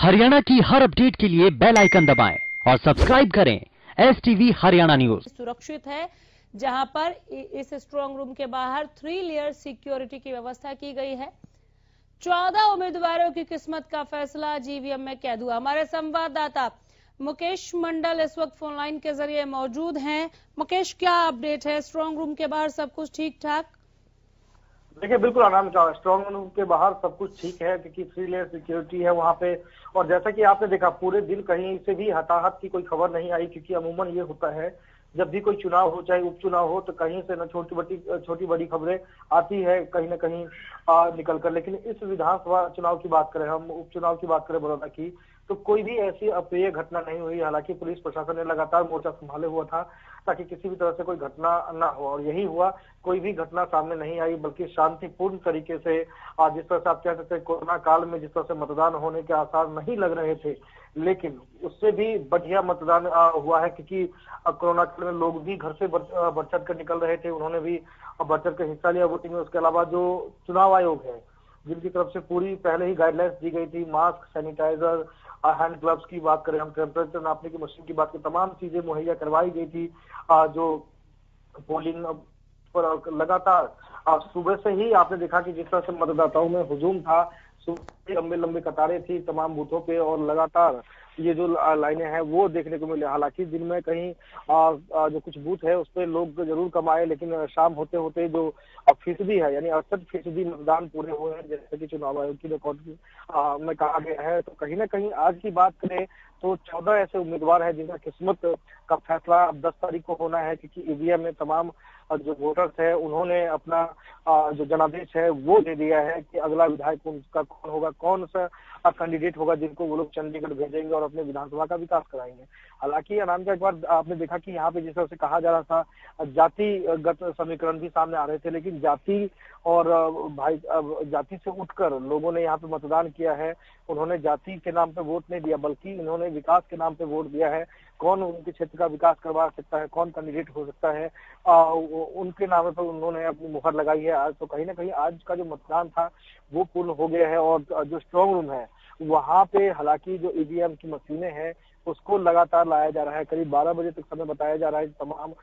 हरियाणा की हर अपडेट के लिए बेल आइकन दबाएं और सब्सक्राइब करें STV हरियाणा न्यूज। सुरक्षित है, जहां पर इस स्ट्रांग रूम के बाहर 3 लेयर सिक्योरिटी की व्यवस्था की गई है। 14 उम्मीदवारों की किस्मत का फैसला GVM में कैद हुआ। हमारे संवाददाता मुकेश मंडल इस वक्त फोन लाइन के जरिए मौजूद हैं। मुकेश, क्या अपडेट है? स्ट्रांग रूम के बाहर सब कुछ ठीक ठाक? देखिए, बिल्कुल आराम से स्ट्रॉन्ग रूम के बाहर सब कुछ ठीक है क्योंकि 3 लेयर सिक्योरिटी है वहां पे। और जैसा कि आपने देखा, पूरे दिन कहीं से भी हताहत की कोई खबर नहीं आई, क्योंकि अमूमन ये होता है जब भी कोई चुनाव हो, चाहे उपचुनाव हो, तो कहीं से न छोटी बड़ी खबरें आती है कहीं ना कहीं निकल कर। लेकिन इस विधानसभा चुनाव की बात करें, हम उपचुनाव की बात करें बड़ौदा की, तो कोई भी ऐसी अप्रिय घटना नहीं हुई। हालांकि पुलिस प्रशासन ने लगातार मोर्चा संभाले हुआ था ताकि किसी भी तरह से कोई घटना ना हो, और यही हुआ। कोई भी घटना सामने नहीं आई, बल्कि शांतिपूर्ण तरीके से, जिस तरह से आप कह सकते हैं कोरोना काल में जिस तरह से मतदान होने के आसार नहीं लग रहे थे, लेकिन उससे भी बढ़िया मतदान हुआ है। क्योंकि कोरोना काल में लोग भी घर से बढ़ चढ़ कर निकल रहे थे, उन्होंने भी बढ़ चढ़ कर हिस्सा लिया वोटिंग में। उसके अलावा जो चुनाव आयोग है, जिनकी तरफ से पूरी पहले ही गाइडलाइंस दी गई थी, मास्क, सैनिटाइजर, हैंड ग्लव्स की बात करें, हम टेम्परेचर नापने की मशीन की बात करें, तमाम चीजें मुहैया करवाई गई थी। जो पोलिंग पर लगातार सुबह से ही आपने देखा कि जिस तरह से मतदाताओं में हुजूम था, सुबह लंबे लंबे कतारें थी तमाम बूथों पे, और लगातार ये जो लाइनें हैं वो देखने को मिले। हालांकि दिन में कहीं जो कुछ बूथ है उस पर लोग जरूर कम आए, लेकिन शाम होते होते जो फीसदी है, यानी 68% मतदान पूरे हुए हैं, जैसे कि चुनाव आयोग की रिकॉर्ड में कहा गया है। तो कहीं ना कहीं आज की बात करें तो 14 ऐसे उम्मीदवार हैं जिनका किस्मत का फैसला अब 10 तारीख को होना है, क्योंकि EVM में तमाम जो वोटर्स है उन्होंने अपना जो जनादेश है वो दे दिया है कि अगला विधायक उनका कौन होगा, कौन सा कैंडिडेट होगा जिनको वो लोग चंडीगढ़ भेजेंगे और अपने विधानसभा का विकास कराएंगे। हालांकि आनंद का एक बार आपने देखा कि यहाँ पे जिस तरह से कहा जा रहा था, जातिगत समीकरण भी सामने आ रहे थे, लेकिन जाति और जाति से उठकर लोगों ने यहाँ पे मतदान किया है। उन्होंने जाति के नाम पे वोट नहीं दिया, बल्कि इन्होंने विकास के नाम पे वोट दिया है। कौन उनके क्षेत्र का विकास करवा सकता है, कौन कैंडिडेट हो सकता है, उनके नाम पर उन्होंने अपनी मुहर लगाई है आज। तो कहीं ना कहीं आज का जो मतदान था वो पूर्ण हो गया है। और जो स्ट्रांग रूम है वहां पे हालांकि जो EVM की मशीनें हैं उसको लगातार लाया जा रहा है। करीब 12 बजे तक समय बताया जा रहा है। तमाम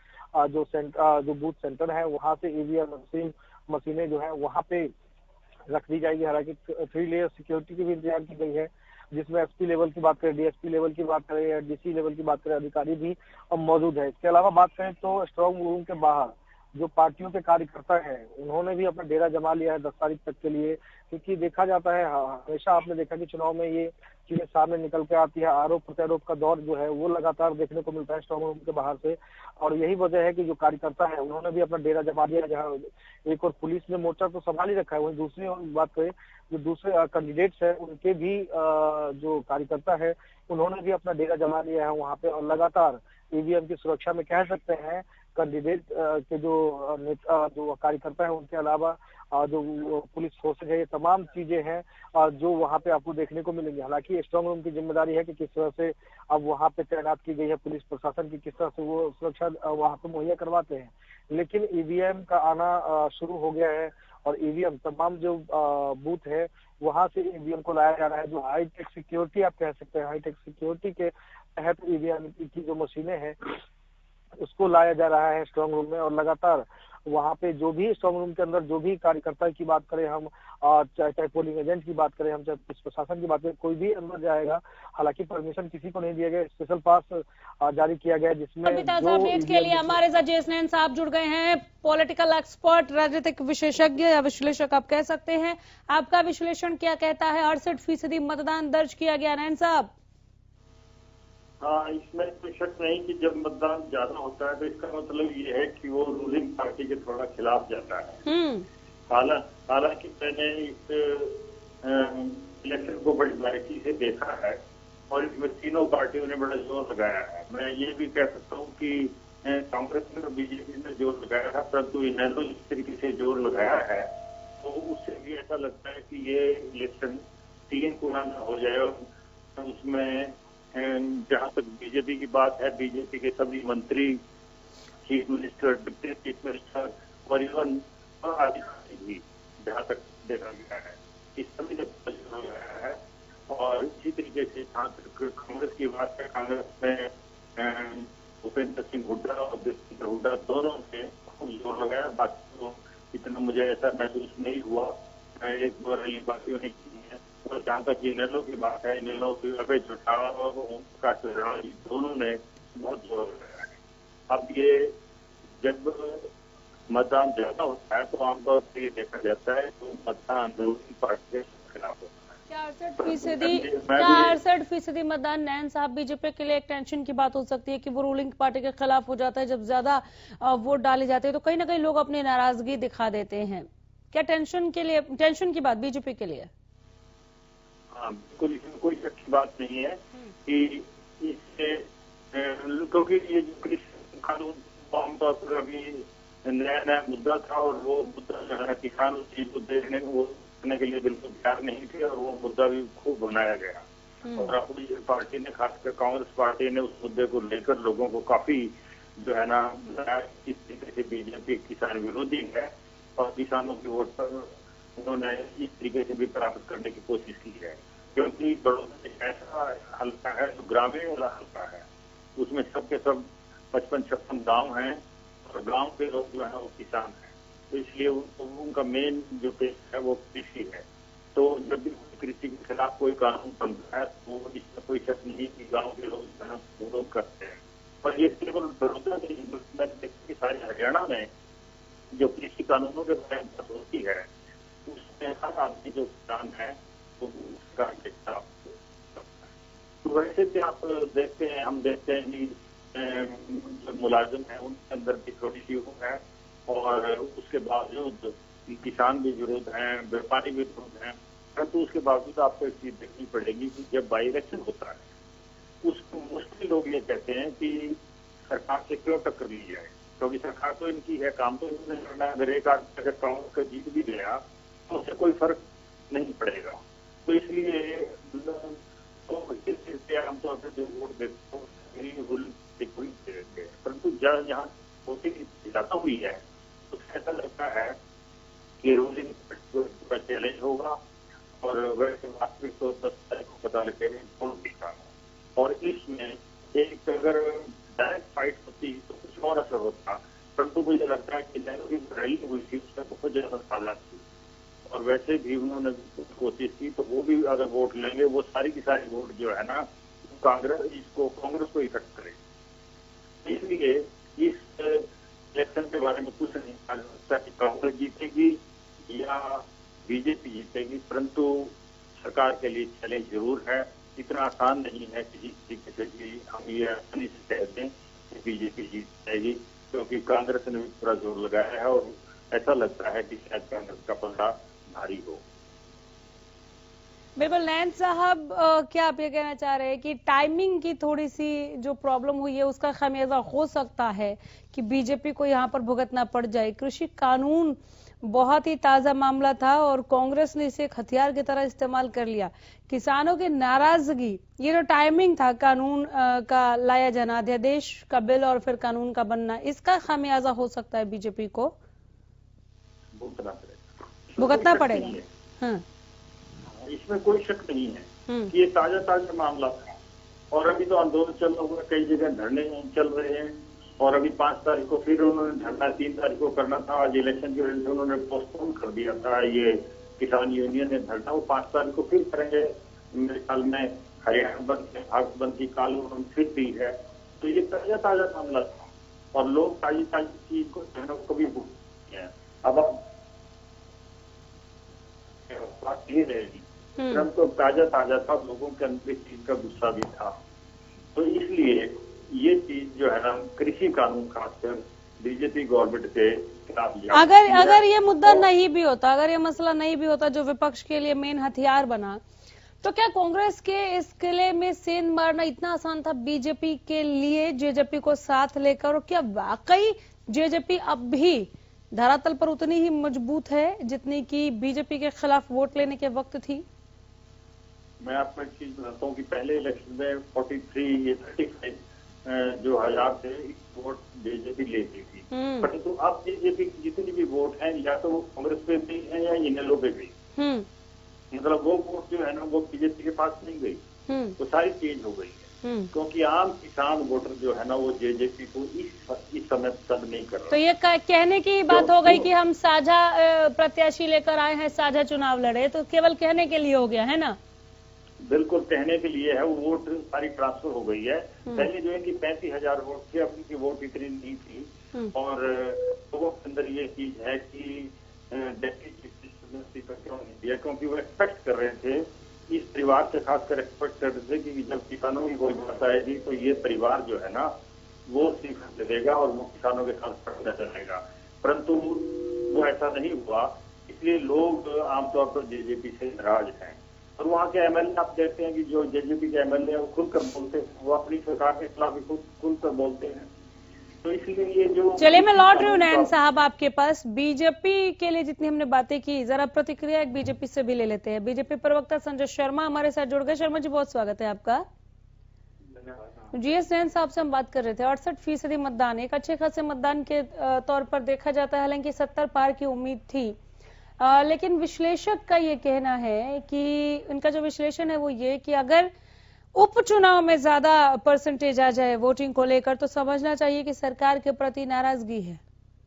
जो बूथ सेंटर है वहां से EVM मशीनें जो है वहां पे रख दी जाएगी। हालांकि 3 लेयर सिक्योरिटी की भी इंतजाम की गई है, जिसमें SP लेवल की बात करें, DSP लेवल की बात करें या DC लेवल की बात करें, अधिकारी भी मौजूद है। इसके अलावा बात करें तो स्ट्रांग रूम के बाहर जो पार्टियों के कार्यकर्ता हैं उन्होंने भी अपना डेरा जमा लिया है 10 तारीख तक के लिए। क्योंकि देखा जाता है, हमेशा आपने देखा कि चुनाव में ये चीजें सामने निकल के आती है, आरोप प्रत्यारोप का दौर जो है वो लगातार देखने को मिलता है स्ट्रांग रूम के बाहर से। और यही वजह है कि जो कार्यकर्ता है उन्होंने भी अपना डेरा जमा लिया। जहाँ एक और पुलिस ने मोर्चा तो संभाल ही रखा है, वहीं दूसरी ओर बात करें जो दूसरे कैंडिडेट्स है उनके भी जो कार्यकर्ता है उन्होंने भी अपना डेरा जमा लिया है वहां पे। और लगातार EVM की सुरक्षा में कह सकते हैं कैंडिडेट के जो कार्यकर्ता है, उनके अलावा जो पुलिस फोर्सेज है, ये तमाम चीजें हैं जो वहां पे आपको देखने को मिलेंगी। हालांकि स्ट्रांग रूम की जिम्मेदारी है कि किस तरह से अब वहां पे तैनात की गई है पुलिस प्रशासन की, किस तरह से वो सुरक्षा वहां पे मुहैया करवाते हैं। लेकिन EVM का आना शुरू हो गया है, और EVM तमाम जो बूथ है वहां से EVM को लाया जा रहा है। जो हाईटेक सिक्योरिटी आप कह सकते हैं, हाईटेक सिक्योरिटी के तहत EVM की जो मशीनें हैं उसको लाया जा रहा है स्ट्रांग रूम में। और लगातार वहां पे जो भी स्ट्रांग रूम के अंदर जो भी कार्यकर्ता की बात करें हम, चाहे पोलिंग एजेंट की बात करें हम, चाहे पुलिस प्रशासन की बात करें, कोई भी अंदर जाएगा। हालांकि परमिशन किसी को नहीं दिया गया, स्पेशल पास जारी किया गया जिसमें अपडेट के लिए हमारे साथ JSN साहब जुड़ गए हैं, पॉलिटिकल एक्सपर्ट, राजनीतिक विशेषज्ञ या विश्लेषक आप कह सकते हैं। आपका विश्लेषण क्या कहता है? 68% मतदान दर्ज किया गया। नयन साहब। हाँ, इसमें कोई शक नहीं कि जब मतदान ज्यादा होता है तो इसका मतलब ये है कि वो रूलिंग पार्टी के थोड़ा खिलाफ जाता है। हालांकि मैंने इस इलेक्शन को बड़ी बारीकी से देखा है और इसमें तीनों पार्टियों ने बड़ा जोर लगाया है। मैं ये भी कह सकता हूँ कि कांग्रेस ने और BJP ने जोर लगाया है, परंतु इन्होंने जिस तरीके से जोर लगाया है तो उससे भी ऐसा लगता है कि ये इलेक्शन 3 गुना हो जाए। और उसमें जहां तक BJP की बात है, BJP के सभी मंत्री, chief minister, deputy chief minister और इवन अधिकारी भी, जहां तक देखा गया है, इस सभी ने गया है। और और इसी तरीके से जहाँ तक कांग्रेस की बात है, कांग्रेस में भूपेंद्र सिंह हुड्डा और देवेंद्र हुड्डा दोनों ने खूब जोर लगाया। बाकी तो इतना मुझे ऐसा महसूस नहीं हुआ, एक दो रैली बाकियों ने की है। और जहाँ तक इनेलो की बात है, इनेलो की अभय चौटाला और ओम प्रकाश चौटाला दोनों ने बहुत जोर लगाया है। अब ये जब मतदान ज्यादा होता है तो आमतौर पर ये देखा जाता है तो मतदान रूलिंग पार्टी के खिलाफ होता है। क्या 68% मतदान नैन साहब बीजेपी के लिए एक टेंशन की बात हो सकती है कि वो रूलिंग पार्टी के खिलाफ हो जाता है? जब ज्यादा वोट डाले जाते हैं तो कहीं ना कहीं लोग अपनी नाराजगी दिखा देते हैं। क्या टेंशन की बात बीजेपी के लिए? हाँ, बिल्कुल, इसमें कोई शक की बात नहीं है कि इससे, क्योंकि ये जो कृषि कानून आमतौर पर अभी नया मुद्दा था और वो मुद्दा जो है किसान उस चीज को देखने के लिए बिल्कुल तैयार नहीं थे और वो मुद्दा भी खूब बनाया गया। और अपनी पार्टी ने, खासकर कांग्रेस पार्टी ने, उस मुद्दे को लेकर लोगों को काफी जो है ना इस तरीके से बीजेपी किसान विरोधी है और किसानों की वोट पर उन्होंने इस तरीके से भी प्राप्त करने की कोशिश की है। क्योंकि बड़ौदा ऐसा हल्का है जो ग्रामीण वाला हल्का है, उसमें सबके सब 55-56 गाँव हैं और गांव के लोग जो है वो किसान हैं, तो इसलिए उनका मेन जो पेश है वो कृषि है। तो जब भी कृषि के खिलाफ कोई कानून बनता है तो इसमें कोई शक नहीं कि गांव के लोग जो है विरोध करते हैं। पर ये केवल बड़ौदा नहीं, सारे हरियाणा में जो कृषि कानूनों के बारे में बात होती है उसमें हर आदमी जो किसान है तो सरकार के खिलाफ। तो वैसे भी आप देखते हैं, हम देखते हैं कि जो मुलाजिम है उनके अंदर भी थोड़ी सी वो है और उसके बावजूद किसान भी विरोध हैं, व्यापारी भी विरोध हैं। परंतु उसके बावजूद आपको एक चीज देखनी पड़ेगी कि जब बाई इलेक्शन होता है उसको मोस्टली लोग ये कहते हैं कि सरकार से क्यों टक्कर ली जाए, क्योंकि सरकार तो इनकी है, काम तो इन्होंने करना है। अगर एक आदमी अगर कांग्रेस का जीत भी गया तो उससे कोई फर्क नहीं पड़ेगा। तो इसलिए आमतौर पर जो वोट देते हैं परंतु यहाँ वोटिंग ज्यादा हुई है तो ऐसा लगता है कि रूलिंग चैलेंज होगा और वैसे वास्तविक तो 10 तारीख को पता लगेगा कौन जीता। और इसमें एक अगर डायरेक्ट फाइट होती तो कुछ और असर होता, परंतु मुझे लगता है कि रैली हुई थी उसमें बहुत ज्यादा साझा थी और वैसे भी उन्होंने कोशिश की तो वो भी अगर वोट लेंगे वो सारी की सारी वोट जो है ना कांग्रेस को इफेक्ट करेगी। इसलिए इस इलेक्शन के बारे में कुछ नहीं कहा जा सकता कि कांग्रेस जीतेगी या बीजेपी जीतेगी, परंतु सरकार के लिए चैलेंज जरूर है। इतना आसान नहीं है किसी तरीके से कि हम ये आसानी से कह दें कि बीजेपी जीत जाएगी, क्योंकि कांग्रेस ने भी पूरा जोर लगाया है और ऐसा लगता है कि शायद कांग्रेस का पलड़ा भारी हो। बिल्कुल नैन साहब, क्या आप ये कहना चाह रहे हैं कि टाइमिंग की थोड़ी सी जो प्रॉब्लम हुई है उसका खामियाजा हो सकता है कि बीजेपी को यहाँ पर भुगतना पड़ जाए? कृषि कानून बहुत ही ताजा मामला था और कांग्रेस ने इसे एक हथियार की तरह इस्तेमाल कर लिया। किसानों की नाराजगी, ये जो टाइमिंग था कानून का लाया जाना, अध्यादेश का बिल और फिर कानून का बनना, इसका खामियाजा हो सकता है बीजेपी को भुगतना पड़ेगा। हाँ, इसमें कोई शक नहीं है कि ये ताजा मामला था और अभी तो आंदोलन चल रहा हुआ, कई जगह धरने चल रहे हैं और अभी 5 तारीख को फिर उन्होंने धरना 3 तारीख को करना था। आज इलेक्शन की वजह से उन्होंने पोस्टपोन कर दिया था, ये किसान यूनियन ने धरना वो 5 तारीख को फिर करेंगे। मेरे ख्याल में हरियाणा बंद बंद की काल उन्होंने फिर दी है। तो ये ताजा मामला था और लोग ताजी चीज को कभी भूलते हैं। अब बात ये रहेगी, तो ताजा था, लोगों के अंदर इस चीज का गुस्सा भी था। तो इसलिए ये चीज जो है ना कृषि कानून खासकर बीजेपी गवर्नमेंट के खिलाफ, अगर ये मुद्दा नहीं भी होता, अगर ये मसला नहीं भी होता जो विपक्ष के लिए मेन हथियार बना, तो क्या कांग्रेस के इस किले में सेंध मारना इतना आसान था बीजेपी के लिए, जेजेपी को साथ लेकर? और क्या वाकई जेजेपी अब भी धरातल पर उतनी ही मजबूत है जितनी कि बीजेपी के खिलाफ वोट लेने के वक्त थी? मैं आपको एक चीज बताता हूँ कि पहले इलेक्शन में 35 जो हजार थे वोट बीजेपी लेती थी, परंतु अब बीजेपी की जितनी भी वोट हैं या तो वो कांग्रेस पे भी है या इनेलो पे भी। मतलब वो वोट जो है ना वो बीजेपी के पास नहीं गई, वो सारी चेंज हो गई है। क्योंकि आम किसान वोटर जो है ना वो जेजेपी को इस समय पसंद नहीं कर रहा। तो ये कहने की बात हो गई कि हम साझा प्रत्याशी लेकर आए हैं, साझा चुनाव लड़े, तो केवल कहने के लिए हो गया है ना? बिल्कुल कहने के लिए है, वो वोट सारी ट्रांसफर हो गई है। पहले जो है कि 35,000 वोट थे, अब उनकी वोट इतनी नहीं थी। और लोगों के अंदर ये चीज है कि क्यों नहीं दिया, क्योंकि वो एक्सपेक्ट कर रहे थे, इस परिवार से खासकर एक्सपेक्ट कर रहे थे कि जब किसानों की कोई बात आएगी तो ये परिवार जो है ना वो सीख देगा और वो किसानों के साथ खड़ा रहेगा। परंतु वो ऐसा नहीं हुआ, इसलिए लोग आमतौर पर जेजेपी से नाराज हैं। और वहाँ के एमएलए आप देखते हैं कि जो जेजेपी के एमएलए हैं वो खुलकर बोलते हैं, वो अपनी सरकार के खिलाफ भी खुलकर बोलते हैं। तो इसलिए ये जो, चलिए मैं लौट रही हूँ नयन साहब आपके पास। बीजेपी के लिए जितनी हमने बातें की, जरा प्रतिक्रिया एक बीजेपी से भी ले लेते हैं। बीजेपी प्रवक्ता संजय शर्मा हमारे साथ जुड़ गए। शर्मा जी बहुत स्वागत है आपका। जीएस नयन साहब से हम बात कर रहे थे, 68% मतदान एक अच्छे खासे मतदान के तौर पर देखा जाता है, हालांकि 70 पार की उम्मीद थी। लेकिन विश्लेषक का ये कहना है कि उनका जो विश्लेषण है वो ये कि अगर उपचुनाव में ज्यादा परसेंटेज आ जाए वोटिंग को लेकर तो समझना चाहिए कि सरकार के प्रति नाराजगी है।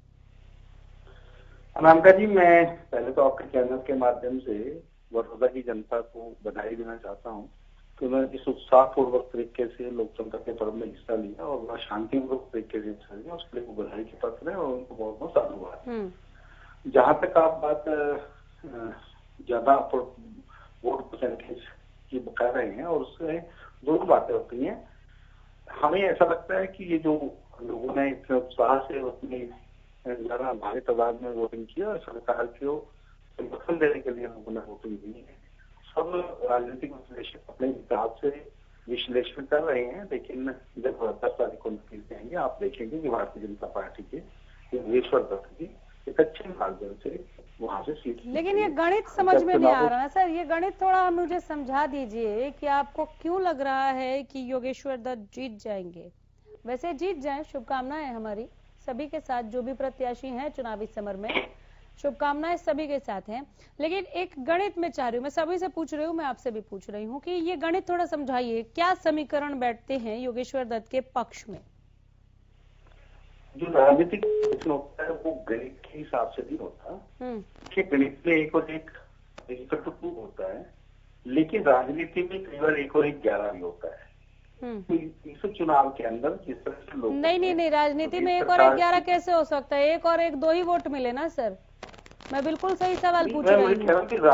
अनामिका जी, मैं पहले तो आपके चैनल के माध्यम से बड़ौदा की जनता को बधाई देना चाहता हूँ कि उन्होंने इस उत्साहपूर्वक तरीके से लोकतंत्र के पर्व में हिस्सा लिया और बड़ा शांतिपूर्वक तरीके से हिस्सा लिया, उसके लिए वो बधाई के पात्र है और उनको बहुत बहुत साधुवाद। जहाँ तक आप बात ज्यादा वोट परसेंटेज की कर रहे हैं, और उससे दो बातें होती हैं। हमें ऐसा लगता है कि ये जो लोगों ने इतने उत्साह से अपनी ज्यादा भारी तादाद में वोटिंग किया और सरकार को समर्थन देने के लिए लोगों ने वोटिंग दी है। सब राजनीतिक विश्लेषक अपने हिसाब से विश्लेषण कर रहे हैं, लेकिन जब 10 तारीख को नतीजे आएंगे आप देखेंगे कि भारतीय जनता पार्टी के योगेश्वर दत्त जी एक अच्छे मार्जिन से वहां से सीट। लेकिन ये गणित समझ में नहीं आ रहा है सर, ये गणित थोड़ा मुझे समझा दीजिए कि आपको क्यों लग रहा है कि योगेश्वर दत्त जीत जाएंगे। वैसे जीत जाएं, शुभकामनाएं हमारी सभी के साथ, जो भी प्रत्याशी हैं चुनावी समर में, शुभकामनाएं सभी के साथ हैं। लेकिन एक गणित में चाह रही हूँ, मैं सभी से पूछ रही हूँ, मैं आपसे भी पूछ रही हूँ कि ये गणित थोड़ा समझाइए, क्या समीकरण बैठते हैं योगेश्वर दत्त के पक्ष में? जो राजनीतिक प्रश्न होता है वो गणित के हिसाब से नहीं होता, कि गणित में 1 और 1 2 होता है, लेकिन राजनीति में कई बार 1 और 1 11 भी होता है। इस चुनाव के अंदर जिस तरह से लोग नहीं, राजनीति में 1 और 1 11 कैसे हो सकता है? 1 और 1 2 ही वोट मिले ना सर। मैं बिल्कुल सही सवाल पूछ रही हूँ कि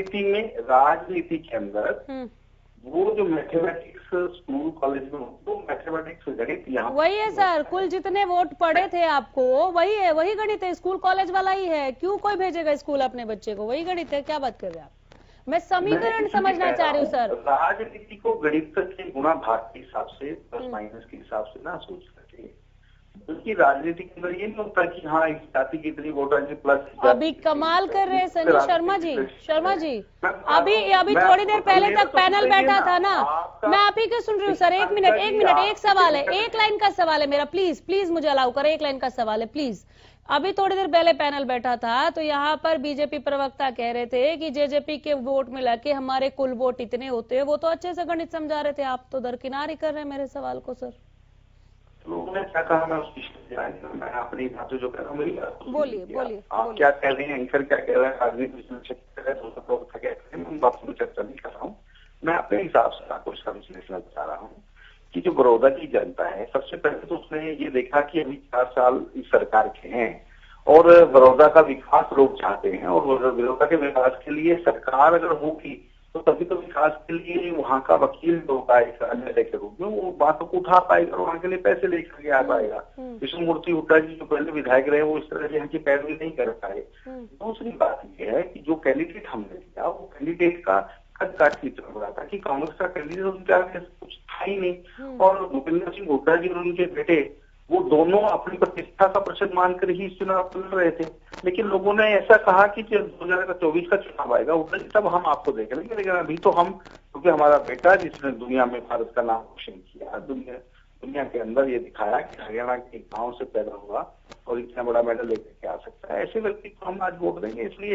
राजनीति के अंदर वो जो मैथमेटिक्स स्कूल कॉलेज में वो मैथमेटिक्स गणित यहाँ वही है सर, कुल जितने वोट पड़े थे आपको वही है, वही गणित है, स्कूल कॉलेज वाला ही है। क्यों कोई भेजेगा स्कूल अपने बच्चे को? वही गणित है, क्या बात कर रहे हैं आप? मैं समीकरण समझना चाह रही हूँ सर। राजनीति को गणित के गुणा भाग के हिसाब से प्लस माइनस के हिसाब से ना सोच सके, क्योंकि राजनीति के अंदर ये नहीं होता कि हाँ इस जाति की इतनी वोट आएगी प्लस। अभी कमाल कर रहे हैं संजय शर्मा जी। अभी थोड़ी देर पहले तक पैनल बैठा था ना, मैं आप ही को सुन रही हूँ सर। एक मिनट, एक सवाल है, एक लाइन का सवाल है मेरा, प्लीज मुझे अलाउ करें, एक लाइन का सवाल है प्लीज। अभी थोड़ी देर पहले पैनल बैठा था तो यहाँ पर बीजेपी प्रवक्ता कह रहे थे कि जेजेपी के वोट मिला के हमारे कुल वोट इतने होते हैं, वो तो अच्छे से गणित समझा रहे थे, आप तो दरकिनार ही कर रहे हैं मेरे सवाल को सर। उन्होंने क्या कहा, मैं अपनी बात जो कह रहा हूँ बोलिए आप क्या कह रहे हैं, एंकर क्या कह रहे हैं, राजनीतिक क्या कह रहे हैं, मैं बात में चर्चा नहीं कर रहा हूँ। मैं अपने हिसाब से आपको इसका विश्लेषण बता रहा हूँ कि जो बड़ौदा की जनता है, सबसे पहले तो उसने ये देखा कि अभी 4 साल इस सरकार के हैं और बड़ौदा का विकास लोग चाहते हैं, और बड़ौदा के विकास के लिए सरकार अगर होगी तो तभी तो विकास के लिए वहाँ का वकील होगा एक एमएलए के रूप में, वो बातों को उठा पाएगा और वहाँ के लिए पैसे लेकर के आ पाएगा। विष्णुमूर्ति हुड्डा जी जो पहले विधायक रहे वो इस तरह से यहाँ की पैरवी नहीं कर पाए। दूसरी बात यह है कि जो कैंडिडेट हमने दिया वो कैंडिडेट का कद काट की तरफ रहा था कि कांग्रेस का कैंडिडेट उनका कुछ था ही नहीं, और भूपेंद्र सिंह हुड्डा जी और उनके बेटे वो दोनों अपनी प्रतिष्ठा का प्रश्न मानकर ही इस चुनाव लड़ रहे थे। लेकिन लोगों ने ऐसा कहा कि जब 2024 का चुनाव आएगा हुड्डा जी तब हम आपको देख लेंगे, लेकिन अभी तो हम, क्योंकि हमारा बेटा जिसने दुनिया में भारत का नाम रोशन किया, दुनिया के अंदर ये दिखाया कि हरियाणा के गांव से पैदा हुआ और इतना बड़ा मेडल लेकर के आ सकता है, ऐसे व्यक्ति को हम आज वोट देंगे। इसलिए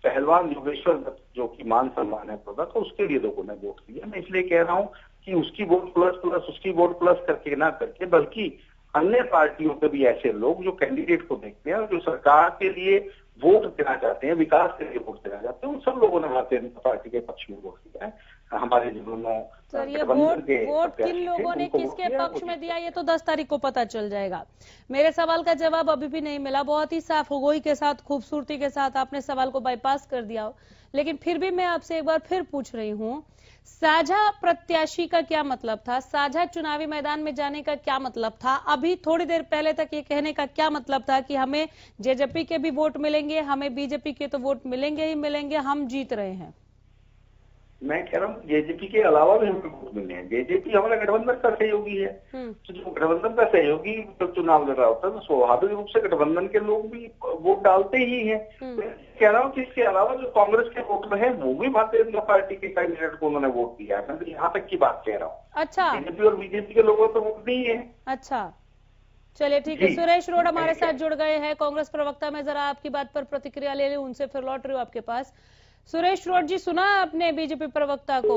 पहलवान योगेश्वर दत्त जो कि मान सम्मान है बड़ौदा, तो उसके लिए लोगों ने वोट दिया। मैं इसलिए कह रहा हूँ कि उसकी वोट प्लस प्लस उसकी वोट प्लस करके ना करके, बल्कि अन्य पार्टियों के भी ऐसे लोग जो कैंडिडेट को देखते हैं और जो सरकार के लिए वोट देना चाहते हैं, विकास के लिए वोट देना चाहते हैं, उन सब लोगों ने भारतीय जनता पार्टी के पक्ष में वोट दिया है। हमारे जिलों सर ये वोट किन लोगों ने किसके पक्ष में दिया, ये तो 10 तारीख को पता चल जाएगा। मेरे सवाल का जवाब अभी भी नहीं मिला। बहुत ही साफ हुगोई के साथ, खूबसूरती के साथ आपने सवाल को बाईपास कर दिया, लेकिन फिर भी मैं आपसे एक बार फिर पूछ रही हूँ, साझा प्रत्याशी का क्या मतलब था, साझा चुनावी मैदान में जाने का क्या मतलब था, अभी थोड़ी देर पहले तक ये कहने का क्या मतलब था कि हमें जेजेपी के भी वोट मिलेंगे, हमें बीजेपी के तो वोट मिलेंगे ही मिलेंगे, हम जीत रहे हैं। मैं कह रहा हूँ जेजेपी के अलावा भी हमें वोट मिलने हैं। जेजेपी हमारा गठबंधन का सहयोगी है, तो जो गठबंधन का सहयोगी जब चुनाव लड़ रहा होता है तो स्वाभाविक रूप से गठबंधन के लोग भी वोट डालते ही हैं। मैं कह रहा हूँ कि इसके अलावा जो कांग्रेस के वोटर हैं वो भी भारतीय जनता पार्टी के कैंडिडेट को उन्होंने वोट दिया है। मैं तो यहाँ तक की बात कह रहा हूँ। अच्छा, जेजेपी और बीजेपी के लोगों तो वोट नहीं है। अच्छा, चलिए ठीक है। सुरेश रोड हमारे साथ जुड़ गए हैं, कांग्रेस प्रवक्ता। मैं जरा आपकी बात पर प्रतिक्रिया ले लूं, उनसे फिर लौट रही हूँ आपके पास। सुरेश रोड जी, सुना आपने बीजेपी प्रवक्ता को?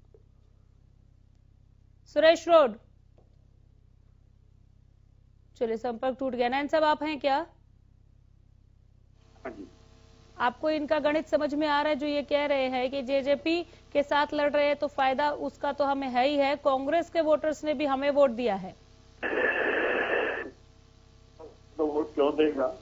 सुरेश रोड, चलिए संपर्क टूट गया। नैन साहब आप हैं क्या? आपको इनका गणित समझ में आ रहा है जो ये कह रहे हैं कि जेजेपी के साथ लड़ रहे हैं तो फायदा उसका तो हमें है ही है, कांग्रेस के वोटर्स ने भी हमें वोट दिया है, तो वोट क्यों देगा?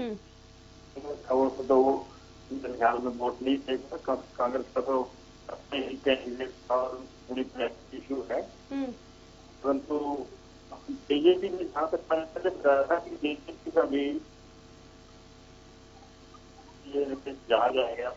तो वो ख्याल में वोट नहीं देगा। कांग्रेस का तो अपने ही कैंडिडेट और पूरी इशू है, परंतु बीजेपी में जहाँ तक पता रहा था कि बीजेपी का भी ये जा जाएगा,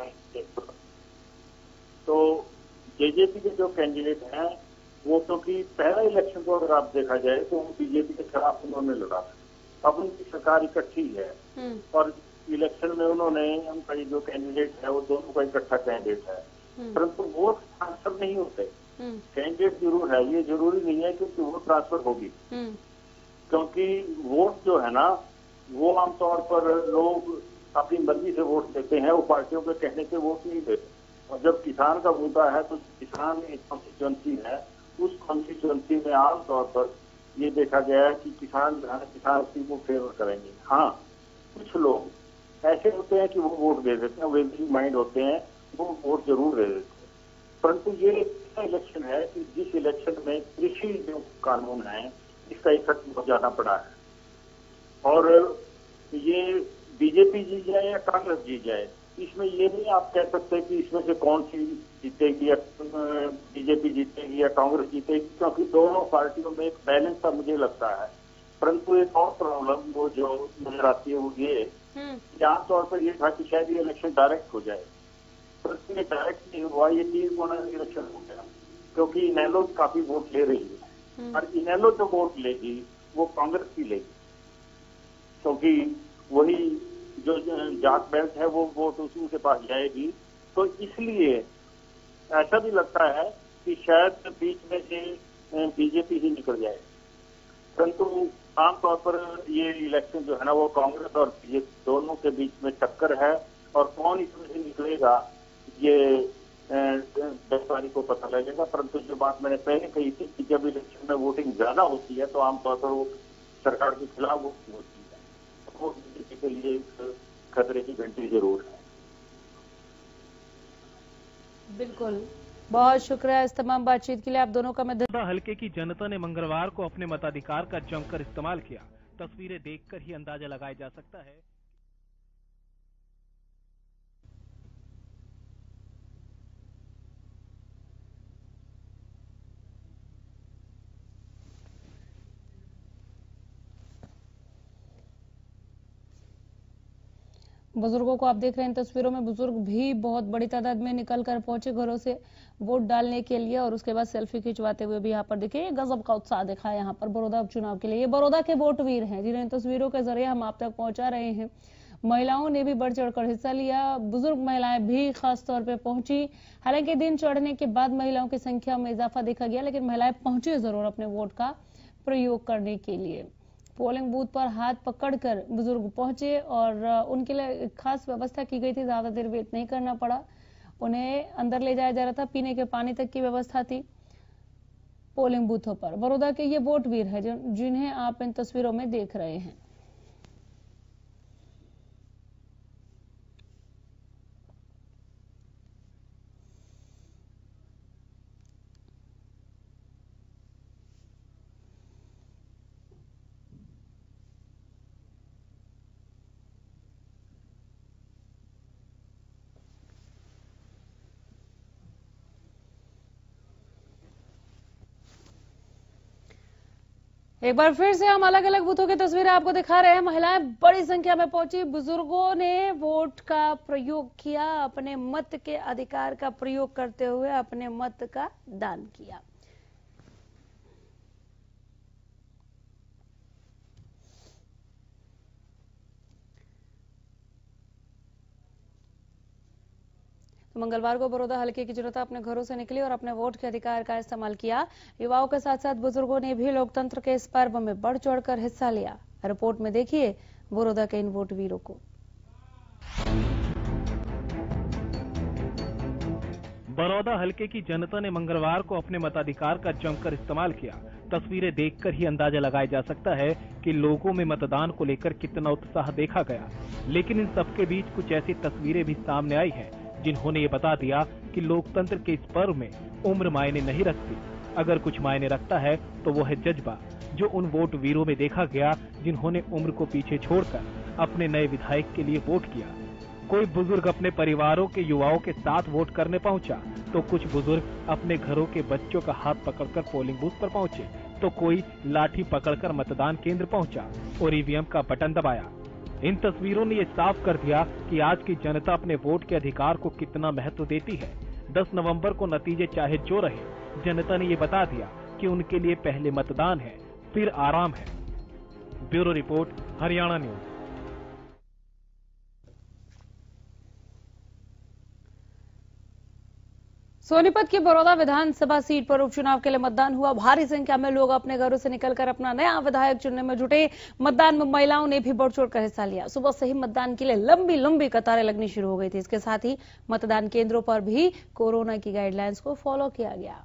तो जेजेपी के जो कैंडिडेट हैं वो तो कि पहला इलेक्शन को अगर आप देखा जाए तो वो बीजेपी के खिलाफ उन्होंने लड़ा था। अब उनकी सरकार इकट्ठी है और इलेक्शन में उन्होंने उनका जो कैंडिडेट है वो दोनों का इकट्ठा कैंडिडेट है, परंतु वोट ट्रांसफर नहीं होते। कैंडिडेट जरूर है, ये जरूरी नहीं है कि वोट ट्रांसफर होगी, क्योंकि वोट जो है ना वो आमतौर पर लोग अपनी मर्जी से वोट देते हैं, वो पार्टियों के कहने से वोट नहीं देते। और जब किसान का मुद्दा है तो किसान एक कॉन्स्टिट्यूंसी है, उस कॉन्स्टिट्यूंसी में आमतौर पर ये देखा गया है कि किसान उसी को फेवर करेंगे। हाँ, कुछ लोग ऐसे होते हैं कि वो वोट दे देते हैं, वेवरिंग माइंड होते हैं, वो वोट जरूर दे देते हैं, परंतु ये इलेक्शन है कि जिस इलेक्शन में कृषि जो कानून है इसका इफेक्ट बहुत ज्यादा पड़ा है, और ये बीजेपी जीत जाए या कांग्रेस जीत जाए, इसमें ये नहीं आप कह सकते कि इसमें से कौन सी जीतेगी, या बीजेपी जीतेगी या कांग्रेस जीतेगी, क्योंकि दोनों पार्टियों में एक बैलेंस सा मुझे लगता है। परंतु एक और प्रॉब्लम वो जो नजर आती है वो ये आमतौर पर ये था कि शायद ये इलेक्शन डायरेक्ट हो जाए, परंतु ये डायरेक्ट नहीं हुआ, ये 3 कोना इलेक्शन हो गया, क्योंकि इनेलो काफी वोट ले रही है और इनेलो जो वोट लेगी वो कांग्रेस की लेगी, क्योंकि वही जो जाट बेल्ट है वो वोट उनके पास जाएगी। तो इसलिए ऐसा भी लगता है कि शायद बीच में से बीजेपी ही निकल जाए, परंतु आमतौर पर ये इलेक्शन जो है ना वो कांग्रेस और बीजेपी दोनों के बीच में टक्कर है, और कौन इसमें से निकलेगा ये 10 तारीख को पता लगेगा। परंतु जो बात मैंने पहले कही थी कि जब इलेक्शन में वोटिंग ज्यादा होती है तो आमतौर पर वो सरकार के खिलाफ वोटिंग होती है, वो बीजेपी के लिए खतरे की घंटी जरूर है। बिल्कुल, बहुत शुक्रिया इस तमाम बातचीत के लिए आप दोनों का। मैं हल्के की जनता ने मंगलवार को अपने मताधिकार का जमकर इस्तेमाल किया। तस्वीरें देखकर ही अंदाजा लगाया जा सकता है। बुजुर्गों को आप देख रहे हैं तस्वीरों में, बुजुर्ग भी बहुत बड़ी तादाद में निकल कर पहुंचे घरों से वोट डालने के लिए, और उसके बाद सेल्फी खिंचवाते हुए भी यहाँ पर देखिए गजब का उत्साह दिखा है यहाँ पर बड़ौदा उपचुनाव के लिए। ये बड़ौदा के वोटवीर हैं जिन्हें तस्वीरों के जरिए हम आप तक पहुंचा रहे हैं। महिलाओं ने भी बढ़ चढ़कर हिस्सा लिया, बुजुर्ग महिलाएं भी खास तौर पर पहुंची। हालांकि दिन चढ़ने के बाद महिलाओं की संख्या में इजाफा देखा गया, लेकिन महिलाएं पहुंची जरूर अपने वोट का प्रयोग करने के लिए। पोलिंग बूथ पर हाथ पकड़कर बुजुर्ग पहुंचे और उनके लिए खास व्यवस्था की गई थी। ज्यादा देर वेट नहीं करना पड़ा, उन्हें अंदर ले जाया जा रहा था। पीने के पानी तक की व्यवस्था थी पोलिंग बूथों पर। बड़ौदा के ये वोट वीर है जिन्हें आप इन तस्वीरों में देख रहे हैं। एक बार फिर से हम अलग अलग बूथों की तस्वीरें आपको दिखा रहे हैं। महिलाएं बड़ी संख्या में पहुंची, बुजुर्गों ने वोट का प्रयोग किया, अपने मत के अधिकार का प्रयोग करते हुए अपने मत का दान किया। मंगलवार को बड़ौदा हलके की जनता अपने घरों से निकली और अपने वोट के अधिकार का इस्तेमाल किया। युवाओं के साथ साथ बुजुर्गों ने भी लोकतंत्र के इस पर्व में बढ़ चढ़कर हिस्सा लिया। रिपोर्ट में देखिए बड़ौदा के इन वोट वीरों को। बड़ौदा हलके की जनता ने मंगलवार को अपने मताधिकार का जमकर इस्तेमाल किया। तस्वीरें देखकर ही अंदाजा लगाया जा सकता है कि लोगों में मतदान को लेकर कितना उत्साह देखा गया। लेकिन इन सबके बीच कुछ ऐसी तस्वीरें भी सामने आई है जिन्होंने ये बता दिया कि लोकतंत्र के इस पर्व में उम्र मायने नहीं रखती। अगर कुछ मायने रखता है तो वो है जज्बा, जो उन वोट वीरों में देखा गया जिन्होंने उम्र को पीछे छोड़कर अपने नए विधायक के लिए वोट किया। कोई बुजुर्ग अपने परिवारों के युवाओं के साथ वोट करने पहुंचा, तो कुछ बुजुर्ग अपने घरों के बच्चों का हाथ पकड़कर पोलिंग बूथ पर पहुंचे, तो कोई लाठी पकड़कर मतदान केंद्र पहुंचा और ईवीएम का बटन दबाया। इन तस्वीरों ने ये साफ कर दिया कि आज की जनता अपने वोट के अधिकार को कितना महत्व देती है। 10 नवंबर को नतीजे चाहे जो रहे, जनता ने ये बता दिया कि उनके लिए पहले मतदान है, फिर आराम है। Bureau report, Haryana news. Sonipat की बड़ौदा विधानसभा सीट पर उपचुनाव के लिए मतदान हुआ। भारी संख्या में लोग अपने घरों से निकलकर अपना नया विधायक चुनने में जुटे। मतदान में महिलाओं ने भी बढ़ चढ़कर हिस्सा लिया। सुबह से ही मतदान के लिए लंबी लंबी कतारें लगनी शुरू हो गई थी। इसके साथ ही मतदान केंद्रों पर भी कोरोना की गाइडलाइंस को फॉलो किया गया।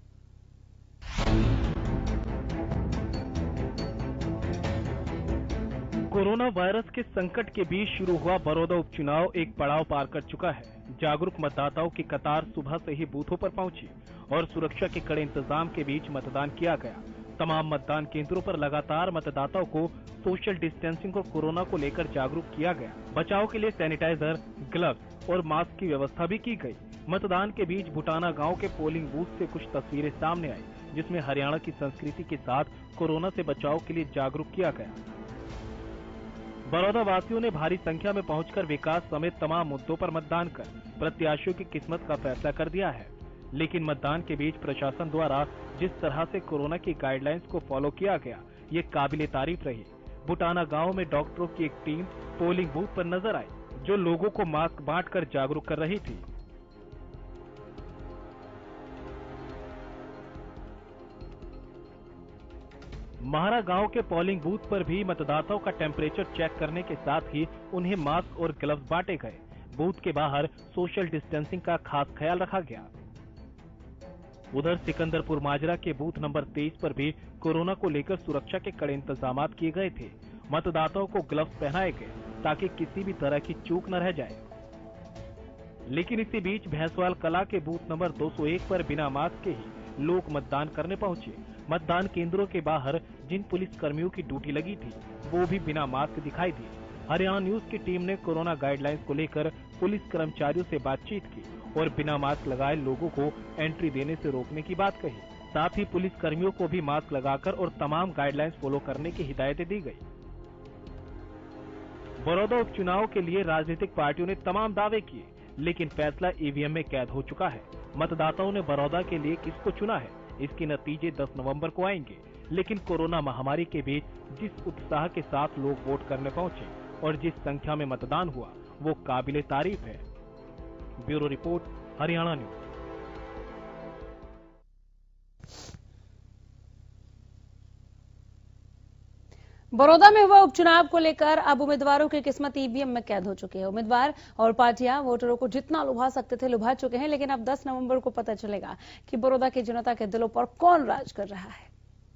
कोरोना वायरस के संकट के बीच शुरू हुआ बड़ौदा उपचुनाव एक पड़ाव पार कर चुका है। जागरूक मतदाताओं की कतार सुबह से ही बूथों पर पहुंची और सुरक्षा के कड़े इंतजाम के बीच मतदान किया गया। तमाम मतदान केंद्रों पर लगातार मतदाताओं को सोशल डिस्टेंसिंग और कोरोना को लेकर जागरूक किया गया। बचाव के लिए सैनिटाइजर, ग्लव्स और मास्क की व्यवस्था भी की गई। मतदान के बीच भुटाना गांव के पोलिंग बूथ से कुछ तस्वीरें सामने आई, जिसमें हरियाणा की संस्कृति के साथ कोरोना से बचाव के लिए जागरूक किया गया। बड़ौदा वासियों ने भारी संख्या में पहुंचकर विकास समेत तमाम मुद्दों पर मतदान कर प्रत्याशियों की किस्मत का फैसला कर दिया है। लेकिन मतदान के बीच प्रशासन द्वारा जिस तरह से कोरोना की गाइडलाइंस को फॉलो किया गया, ये काबिले तारीफ रही। भुटाना गांव में डॉक्टरों की एक टीम पोलिंग बूथ पर नजर आई, जो लोगों को मास्क बांटकर जागरूक कर रही थी। महारा गांव के पोलिंग बूथ पर भी मतदाताओं का टेम्परेचर चेक करने के साथ ही उन्हें मास्क और ग्लव्स बांटे गए। बूथ के बाहर सोशल डिस्टेंसिंग का खास ख्याल रखा गया। उधर सिकंदरपुर माजरा के बूथ नंबर 23 पर भी कोरोना को लेकर सुरक्षा के कड़े इंतजाम किए गए थे। मतदाताओं को ग्लव्स पहनाए गए ताकि किसी भी तरह की चूक न रह जाए। लेकिन इसी बीच भैंसवाल कला के बूथ नंबर 201 पर बिना मास्क के ही लोग मतदान करने पहुंचे। मतदान केंद्रों के बाहर जिन पुलिस कर्मियों की ड्यूटी लगी थी, वो भी बिना मास्क दिखाई दिए। हरियाणा न्यूज की टीम ने कोरोना गाइडलाइंस को लेकर पुलिस कर्मचारियों से बातचीत की और बिना मास्क लगाए लोगों को एंट्री देने से रोकने की बात कही। साथ ही पुलिस कर्मियों को भी मास्क लगाकर और तमाम गाइडलाइंस फॉलो करने की हिदायतें दी गई। बड़ौदा उपचुनाव के लिए राजनीतिक पार्टियों ने तमाम दावे किए, लेकिन फैसला ईवीएम में कैद हो चुका है। मतदाताओं ने बड़ौदा के लिए किसको चुना है, इसके नतीजे 10 नवंबर को आएंगे। लेकिन कोरोना महामारी के बीच जिस उत्साह के साथ लोग वोट करने पहुंचे और जिस संख्या में मतदान हुआ, वो काबिले तारीफ है। Bureau report, Haryana news. Baroda में हुआ उपचुनाव को लेकर अब उम्मीदवारों की किस्मत ईवीएम में कैद हो चुकी है। उम्मीदवार और पार्टियां वोटरों को जितना लुभा सकते थे लुभा चुके हैं, लेकिन अब 10 नवंबर को पता चलेगा कि बड़ौदा की जनता के दिलों पर कौन राज कर रहा है।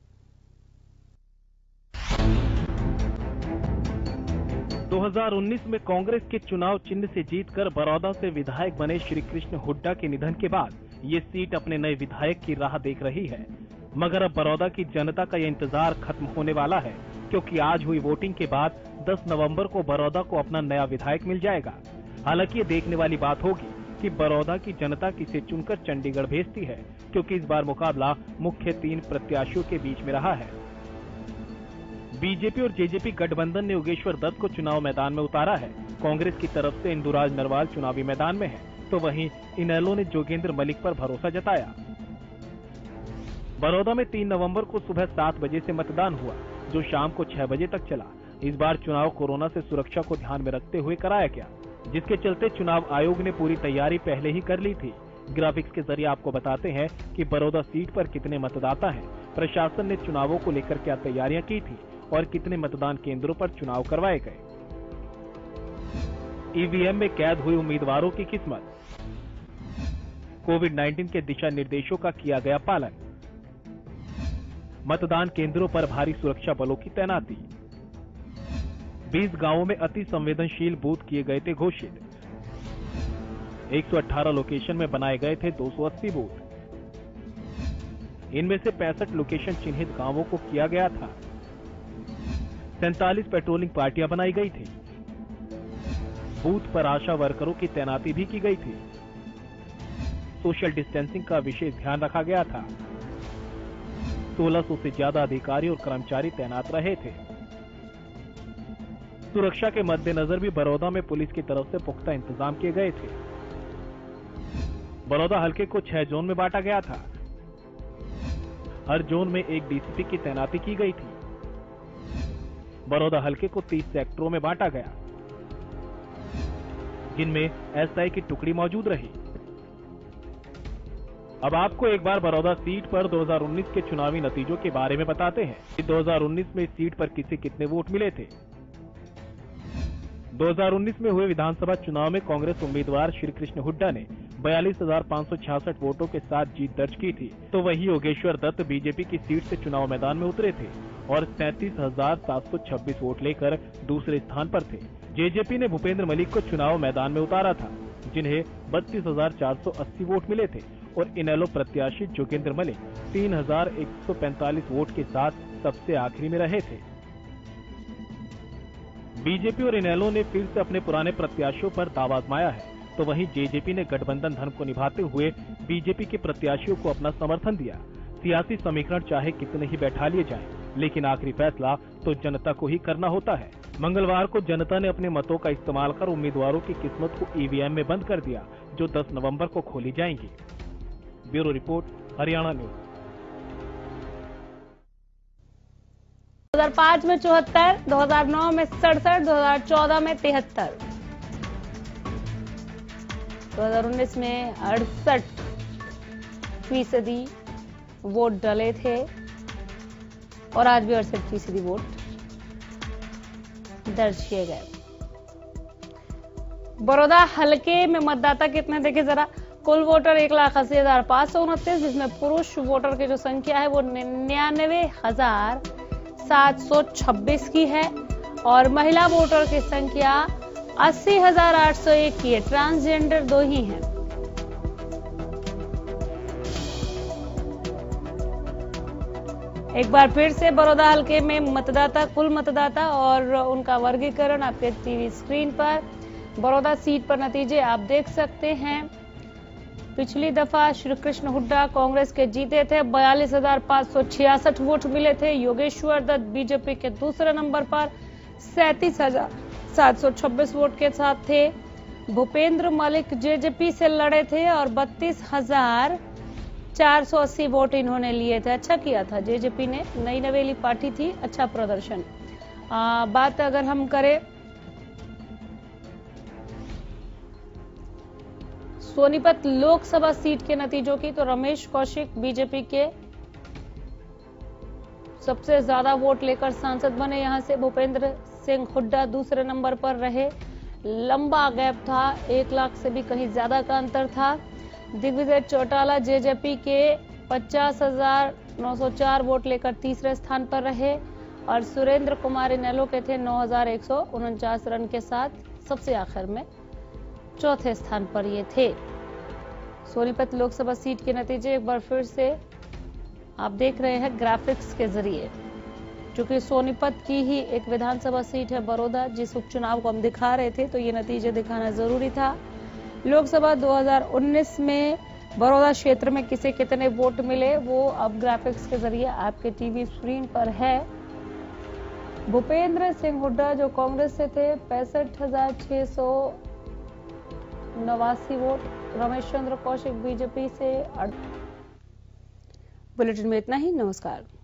– 2019 में कांग्रेस के चुनाव चिन्ह से जीतकर बड़ौदा से विधायक बने श्री कृष्ण हुड्डा के निधन के बाद ये सीट अपने नए विधायक की राह देख रही है। मगर अब बड़ौदा की जनता का ये इंतजार खत्म होने वाला है, क्योंकि आज हुई वोटिंग के बाद 10 नवंबर को बड़ौदा को अपना नया विधायक मिल जाएगा। हालांकि ये देखने वाली बात होगी कि बड़ौदा की जनता किसे चुनकर चंडीगढ़ भेजती है, क्योंकि इस बार मुकाबला मुख्य 3 प्रत्याशियों के बीच में रहा है। बीजेपी और जेजेपी गठबंधन ने योगेश्वर दत्त को चुनाव मैदान में उतारा है। कांग्रेस की तरफ से इंदुराज नरवाल चुनावी मैदान में है, तो वहीं इनेलो ने जोगेंद्र मलिक पर भरोसा जताया। बड़ौदा में 3 नवंबर को सुबह 7 बजे से मतदान हुआ, जो शाम को 6 बजे तक चला। इस बार चुनाव कोरोना से सुरक्षा को ध्यान में रखते हुए कराया गया, जिसके चलते चुनाव आयोग ने पूरी तैयारी पहले ही कर ली थी। ग्राफिक्स के जरिए आपको बताते हैं कि बड़ौदा सीट पर कितने मतदाता हैं, प्रशासन ने चुनावों को लेकर क्या तैयारियां की थी और कितने मतदान केंद्रों पर चुनाव करवाए गए। ईवीएम में कैद हुई उम्मीदवारों की किस्मत। कोविड-19 के दिशा निर्देशों का किया गया पालन। मतदान केंद्रों पर भारी सुरक्षा बलों की तैनाती। 20 गांवों में अति संवेदनशील बूथ किए गए थे घोषित। 118 लोकेशन में बनाए गए थे 280 बूथ। इनमें से 65 लोकेशन चिन्हित गांवों को किया गया था। 47 पेट्रोलिंग पार्टियां बनाई गई थी। बूथ पर आशा वर्करों की तैनाती भी की गई थी। सोशल डिस्टेंसिंग का विशेष ध्यान रखा गया था। 1600 से ज्यादा अधिकारी और कर्मचारी तैनात रहे थे। सुरक्षा के मद्देनजर भी बड़ौदा में पुलिस की तरफ से पुख्ता इंतजाम किए गए थे। बड़ौदा हल्के को 6 जोन में बांटा गया था। हर जोन में एक डीसीपी की तैनाती की गई थी। बड़ौदा हल्के को 30 सेक्टरों में बांटा गया, जिनमें एसआई की टुकड़ी मौजूद रही। अब आपको एक बार बड़ौदा सीट पर 2019 के चुनावी नतीजों के बारे में बताते हैं कि 2019 में इस सीट पर किसे कितने वोट मिले थे। 2019 में हुए विधानसभा चुनाव में कांग्रेस उम्मीदवार श्री कृष्ण हुड्डा ने 42,566 वोटों के साथ जीत दर्ज की थी, तो वही योगेश्वर दत्त बीजेपी की सीट से चुनाव मैदान में उतरे थे और 37,726 वोट लेकर दूसरे स्थान पर थे। जेजेपी ने भूपेंद्र मलिक को चुनाव मैदान में उतारा था, जिन्हें 32,480 वोट मिले थे, और इनेलो प्रत्याशी जोगेंद्र मलिक 3,145 वोट के साथ सबसे आखिरी में रहे थे। बीजेपी और इनेलो ने फिर से अपने पुराने प्रत्याशियों पर दाव आजमाया है, तो वहीं जेजेपी ने गठबंधन धर्म को निभाते हुए बीजेपी के प्रत्याशियों को अपना समर्थन दिया। सियासी समीकरण चाहे कितने ही बैठा लिए जाएं, लेकिन आखिरी फैसला तो जनता को ही करना होता है। मंगलवार को जनता ने अपने मतों का इस्तेमाल कर उम्मीदवारों की किस्मत को ईवीएम में बंद कर दिया, जो 10 नवंबर को खोली जाएंगी। Bureau report, Haryana news. 2005 में 74, 2009 में 67, 2014 में 73, 2019 में 68% वोट डले थे और आज भी 68% वोट दर्ज किए गए। बड़ौदा हलके में मतदाता कितने देखे जरा। कुल वोटर 1,80,529, जिसमें पुरुष वोटर की जो संख्या है वो 99,726 की है और महिला वोटर की संख्या 80,801 की है। ट्रांसजेंडर 2 ही हैं। एक बार फिर से बड़ौदा हलके में मतदाता, कुल मतदाता और उनका वर्गीकरण आपके टीवी स्क्रीन पर। बड़ौदा सीट पर नतीजे आप देख सकते हैं। पिछली दफा श्री कृष्ण हुड्डा कांग्रेस के जीते थे, 42,566 वोट मिले थे। योगेश्वर दत्त बीजेपी के दूसरे नंबर पर 37,726 वोट के साथ थे। भूपेंद्र मलिक जेजेपी से लड़े थे और 32,480 वोट इन्होंने लिए थे। अच्छा किया था जेजेपी ने, नई नवेली पार्टी थी, अच्छा प्रदर्शन। बात अगर हम करें सोनीपत लोकसभा सीट के नतीजों की, तो रमेश कौशिक बीजेपी के सबसे ज्यादा वोट लेकर सांसद बने। यहां से भूपेंद्र सिंह हुड्डा दूसरे नंबर पर रहे। लंबा गैप था, 1 लाख से भी कहीं ज्यादा का अंतर था। दिग्विजय चौटाला जेजेपी के 50,904 वोट लेकर तीसरे स्थान पर रहे और सुरेंद्र कुमार इनेलो के थे 9,149 रन के साथ सबसे आखिर में चौथे स्थान पर ये थे। सोनीपत लोकसभा सीट के नतीजे एक बार फिर से आप देख रहे हैं ग्राफिक्स के जरिए। चूंकि सोनीपत की ही एक विधानसभा सीट है बड़ौदा, जिस उपचुनाव को हम दिखा रहे थे, तो ये नतीजे दिखाना जरूरी था। लोकसभा 2019 में बड़ौदा क्षेत्र में किसे कितने वोट मिले वो अब ग्राफिक्स के जरिए आपके टीवी स्क्रीन पर है। भूपेंद्र सिंह हुड्डा जो कांग्रेस से थे 65,689 वोट। रमेश चंद्र कौशिक बीजेपी से। बुलेटिन में इतना ही। नमस्कार।